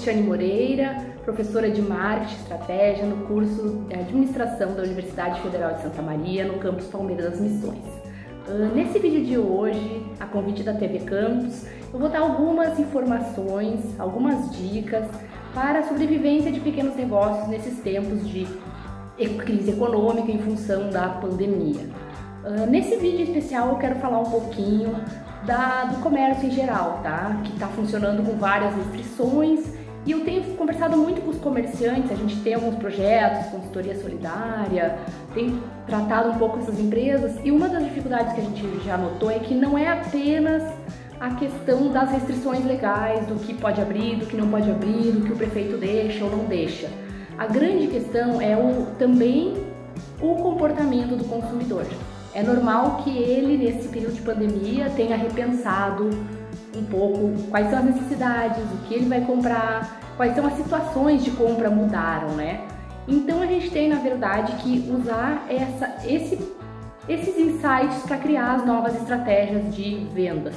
Cristiane Moreira, professora de Marketing e Estratégia no curso de Administração da Universidade Federal de Santa Maria, no campus Palmeiras das Missões. Nesse vídeo de hoje, a convite da TV Campus, eu vou dar algumas informações, algumas dicas para a sobrevivência de pequenos negócios nesses tempos de crise econômica em função da pandemia. Nesse vídeo especial eu quero falar um pouquinho do comércio em geral, tá? Que está funcionando com várias restrições e eu tenho conversado muito com os comerciantes, a gente tem alguns projetos, consultoria solidária, tem tratado um pouco essas empresas e uma das dificuldades que a gente já notou é que não é apenas a questão das restrições legais, do que pode abrir, do que não pode abrir, do que o prefeito deixa ou não deixa. A grande questão é também o comportamento do consumidor. É normal que ele, nesse período de pandemia, tenha repensado um pouco quais são as necessidades, o que ele vai comprar, quais são as situações de compra mudaram, né? Então a gente tem, na verdade, que usar esses insights para criar as novas estratégias de vendas.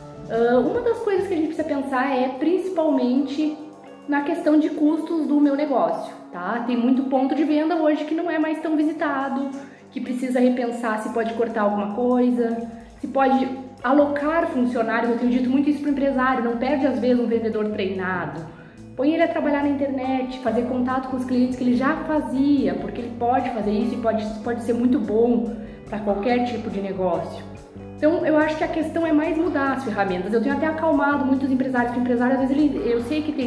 Uma das coisas que a gente precisa pensar é principalmente na questão de custos do meu negócio, tá? Tem muito ponto de venda hoje que não é mais tão visitado, que precisa repensar se pode cortar alguma coisa, se pode alocar funcionários. Eu tenho dito muito isso para o empresário, não perde às vezes um vendedor treinado, põe ele a trabalhar na internet, fazer contato com os clientes que ele já fazia, porque ele pode fazer isso e pode ser muito bom para qualquer tipo de negócio. Então eu acho que a questão é mais mudar as ferramentas. Eu tenho até acalmado muitos empresários, porque o empresário às vezes eu sei que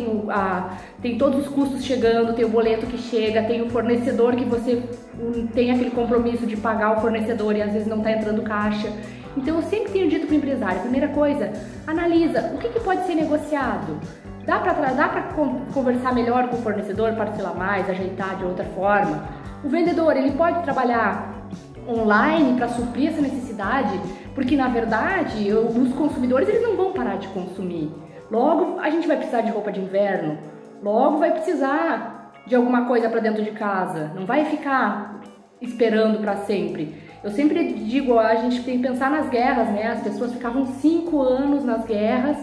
tem todos os custos chegando, tem o boleto que chega, tem o fornecedor que você tem aquele compromisso de pagar o fornecedor e às vezes não está entrando caixa. Então eu sempre tenho dito para o empresário, primeira coisa, analisa o que pode ser negociado. Dá para conversar melhor com o fornecedor, parcelar mais, ajeitar de outra forma. O vendedor, ele pode trabalhar online para suprir essa necessidade, porque na verdade os consumidores eles não vão parar de consumir. Logo a gente vai precisar de roupa de inverno, logo vai precisar de alguma coisa para dentro de casa, não vai ficar esperando para sempre. Eu sempre digo, a gente tem que pensar nas guerras, né? As pessoas ficavam 5 anos nas guerras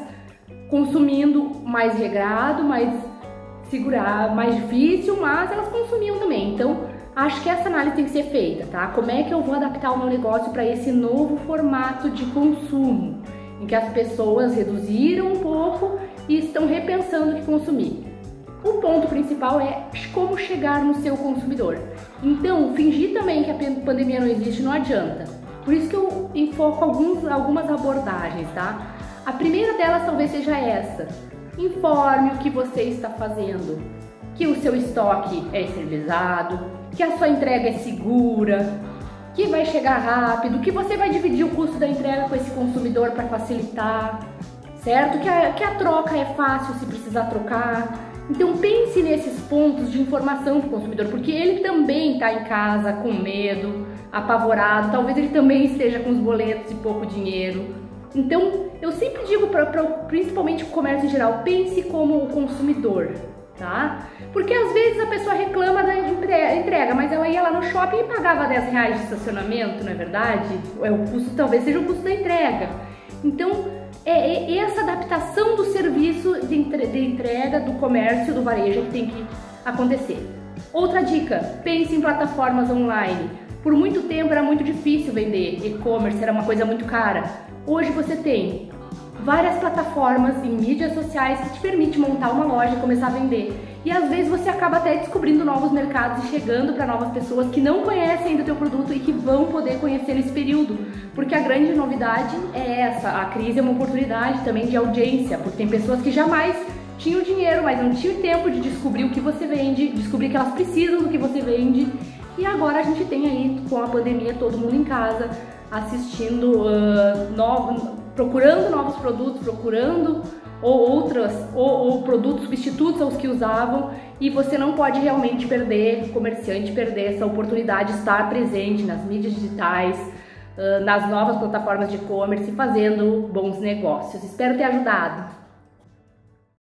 consumindo mais regrado, mais segurado, mais difícil, mas elas consumiam também. Então acho que essa análise tem que ser feita, tá? Como é que eu vou adaptar o meu negócio para esse novo formato de consumo, em que as pessoas reduziram um pouco e estão repensando o que consumir? O ponto principal é como chegar no seu consumidor. Então, fingir também que a pandemia não existe não adianta. Por isso que eu enfoco algumas abordagens, tá? A primeira delas talvez seja essa. Informe o que você está fazendo, que o seu estoque é esterilizado, que a sua entrega é segura, que vai chegar rápido, que você vai dividir o custo da entrega com esse consumidor para facilitar, certo? Que a troca é fácil se precisar trocar. Então pense nesses pontos de informação para o consumidor, porque ele também está em casa com medo, apavorado, talvez ele também esteja com os boletos e pouco dinheiro. Então eu sempre digo, principalmente o comércio em geral, pense como o consumidor, tá? Porque às vezes a pessoa reclama da entrega, mas ela ia lá no shopping e pagava R$10 de estacionamento, não é verdade? O custo talvez seja o custo da entrega. Então essa adaptação do serviço de entrega do comércio, do varejo que tem que acontecer. Outra dica, pense em plataformas online. Por muito tempo era muito difícil vender e-commerce, era uma coisa muito cara. Hoje você tem várias plataformas em mídias sociais que te permitem montar uma loja e começar a vender. E às vezes você acaba até descobrindo novos mercados e chegando para novas pessoas que não conhecem ainda o teu produto e que vão poder conhecer nesse período. Porque a grande novidade é essa, a crise é uma oportunidade também de audiência, porque tem pessoas que jamais tinham dinheiro, mas não tinham tempo de descobrir o que você vende, descobrir que elas precisam do que você vende. E agora a gente tem aí, com a pandemia, todo mundo em casa, assistindo, procurando novos produtos, procurando ou produtos substitutos aos que usavam, e você não pode realmente perder, o comerciante perder essa oportunidade de estar presente nas mídias digitais, nas novas plataformas de e-commerce, fazendo bons negócios. Espero ter ajudado.